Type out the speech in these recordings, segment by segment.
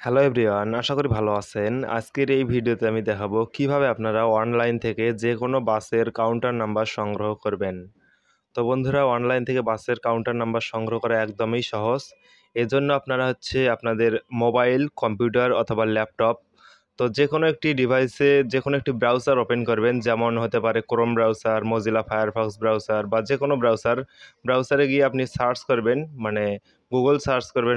Hello everyone, আশা করি ভালো আছেন। আজকের এই ভিডিওতে আমি দেখাবো কিভাবে আপনারা অনলাইন থেকে যে কোনো বাসের কাউন্টার নাম্বার সংগ্রহ করবেন। তো বন্ধুরা, অনলাইন থেকে বাসের কাউন্টার নাম্বার সংগ্রহ করা একদমই সহজ। এজন্য আপনারা আপনাদের মোবাইল, কম্পিউটার অথবা ল্যাপটপ, তো যে কোনো একটি ডিভাইসে যে কোনো একটি ব্রাউজার ওপেন করবেন, যেমন হতে পারে Chrome browser, Mozilla Firefox browser বা যে কোনো ব্রাউজারে গিয়ে আপনি সার্চ করবেন, মানে গুগল সার্চ করবেন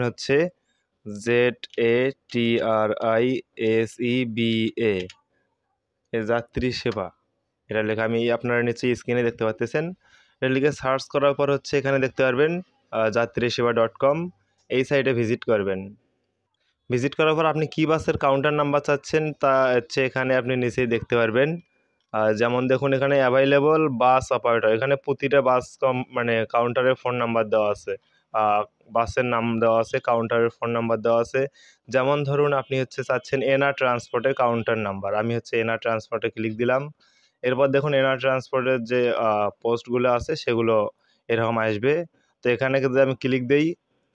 ZATRISEBA, এ যাত্রী সেবা, এটা লেখা আমি আপনারা নিচে স্ক্রিনে দেখতে পাচ্ছেন। এটা লিখে সার্চ করার পর এখানে দেখতে পারবেন যাত্রীসেবা.com। এই সাইটে ভিজিট করবেন। ভিজিট করার পর আপনি কী বাসের কাউন্টার নাম্বার চাচ্ছেন তা এখানে আপনি নিচেই দেখতে পারবেন। যেমন দেখুন, এখানে অ্যাভাইলেবল বাস অপারেটর, এখানে প্রতিটা বাস মানে কাউন্টারের ফোন নাম্বার দেওয়া আছে, বাসের নাম দেওয়া আছে, কাউন্টারের ফোন নাম্বার দেওয়া আছে। যেমন ধরুন, আপনি চাচ্ছেন এনা ট্রান্সপোর্টের কাউন্টার নাম্বার, আমি এনা ট্রান্সপোর্টে ক্লিক দিলাম। এরপর দেখুন, এনা ট্রান্সপোর্টের যে পোস্টগুলো আছে সেগুলো এরকম আসবে। তো এখানে যদি আমি ক্লিক দেই,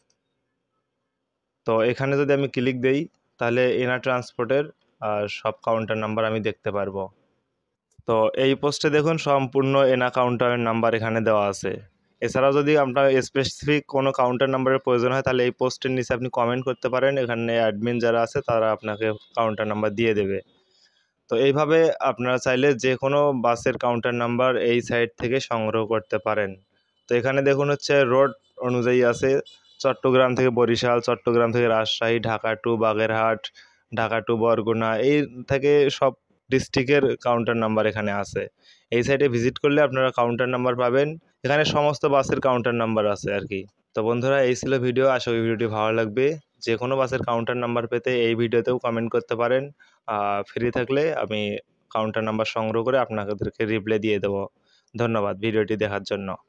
তাহলে এনা ট্রান্সপোর্টের সব কাউন্টার নাম্বার আমি দেখতে পারবো। তো এই পোস্টে দেখুন সম্পূর্ণ এনা কাউন্টারের নাম্বার এখানে দেওয়া আছে। এছাড়াও যদি আপনার স্পেসিফিক কোনো কাউন্টার নাম্বারের প্রয়োজন হয়, তাহলে এই পোস্টের নিচে আপনি কমেন্ট করতে পারেন, এখানে অ্যাডমিন যারা আছে তারা আপনাকে কাউন্টার নাম্বার দিয়ে দেবে। তো এইভাবে আপনারা চাইলে যে কোনো বাসের কাউন্টার নাম্বার এই সাইট থেকে সংগ্রহ করতে পারেন। তো এখানে দেখুন রোড অনুযায়ী আছে, চট্টগ্রাম থেকে বরিশাল, চট্টগ্রাম থেকে রাজশাহী, ঢাকা টু বাগেরহাট, ঢাকা টু বরগুনা, এই থেকে সব ডিস্ট্রিক্টের কাউন্টার নাম্বার এখানে আছে। এই সাইটে ভিজিট করলে আপনারা কাউন্টার নাম্বার পাবেন। এখানে সমস্ত বাসের কাউন্টার নাম্বার আছে আর কি। তো বন্ধুরা, এই ছিল ভিডিও। আশা করি ভিডিওটি ভালো লাগবে। যে কোনো বাসের কাউন্টার নাম্বার পেতে এই ভিডিওতেও কমেন্ট করতে পারেন। ফ্রি থাকলে আমি কাউন্টার নাম্বার সংগ্রহ করে আপনাদেরকে রিপ্লাই দিয়ে দেবো। ধন্যবাদ ভিডিওটি দেখার জন্য।